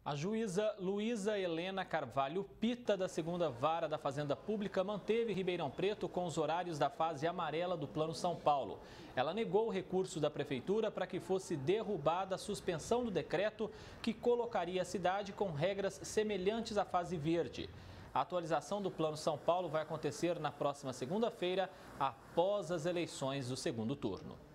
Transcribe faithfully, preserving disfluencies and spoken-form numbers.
A juíza Luísa Helena Carvalho Pita, da segunda Vara da Fazenda Pública, manteve Ribeirão Preto com os horários da fase amarela do Plano São Paulo. Ela negou o recurso da Prefeitura para que fosse derrubada a suspensão do decreto que colocaria a cidade com regras semelhantes à fase verde. A atualização do Plano São Paulo vai acontecer na próxima segunda-feira, após as eleições do segundo turno.